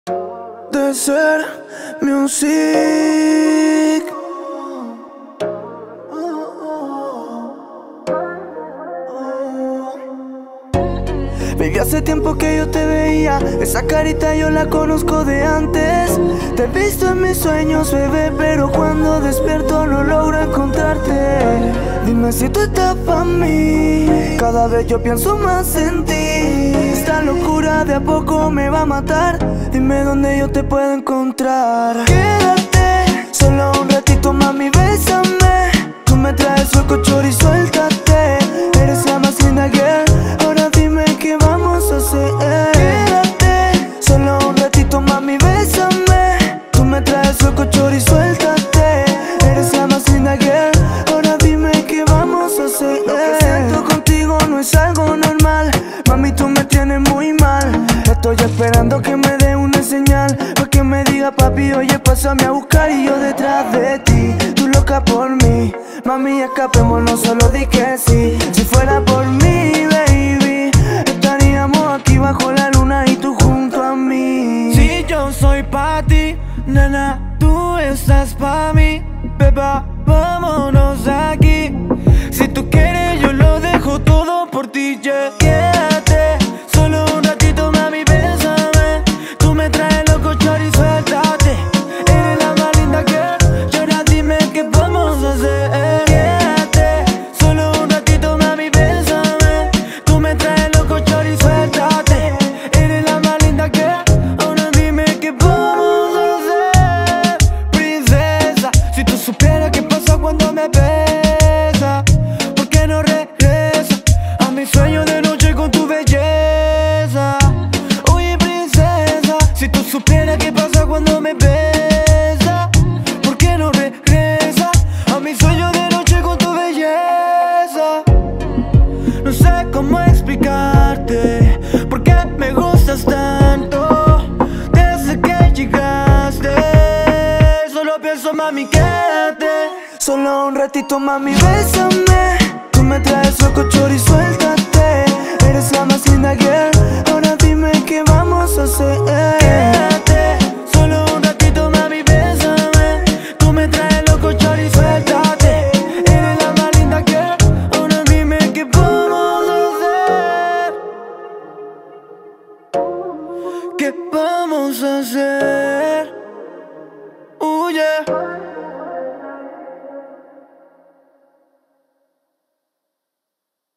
Desert Music. Baby, hace tiempo que yo te veía, esa carita yo la conozco de antes. Te he visto en mis sueños, bebé, pero cuando despierto no logro encontrarte. Dime si tú estás pa' mí, cada vez yo pienso más en ti. Esta locura de a poco me va a matar, dime dónde yo te puedo encontrar. Quédate, solo un ratito, mami, bésame. Tú me traes sueco, chori, suéltate. Eres la más linda, girl, ahora dime qué vamos a hacer. Quédate, solo un ratito, mami, bésame. Tú me traes sueco, chori, suéltate. Eres la más linda, girl, ahora dime qué vamos a hacer. Lo que siento contigo no es algo normal, mami, tú me tienes muy mal. Estoy esperando que me dé una señal, pa' que me diga, papi, oye, pásame a buscar. Y yo detrás de ti, tú loca por mí. Mami, escapémonos, solo di que sí. Si fuera por mí, baby, estaríamos aquí bajo la luna y tú junto a mí. Si yo soy pa' ti, nena, tú estás pa' mí. Beba, vámonos aquí. Si tú quieres, yo lo dejo todo por ti, yeah. Quédate, solo un ratito, mami, bésame. Tú me traes loco, chori, suéltate. Eres la más linda, girl, y ahora dime qué vamos a hacer. Quédate, solo un ratito, mami, bésame. Tú me traes loco, chori, suéltate. Eres la más linda, girl, ahora dime qué vamos a hacer. Princesa, si tú supieras qué pasa cuando me besas, ¿por qué no regresas a mi sueño de noche con tu belleza? Oye, princesa, si tú supieras qué pasa cuando me besas, ¿por qué no regresas a mi sueño de noche con tu belleza? No sé cómo explicarte por qué me gustas tanto. Desde que llegaste, solo pienso, mami, quédate. Solo un ratito, mami, bésame. Tú me traes loco, chorizo.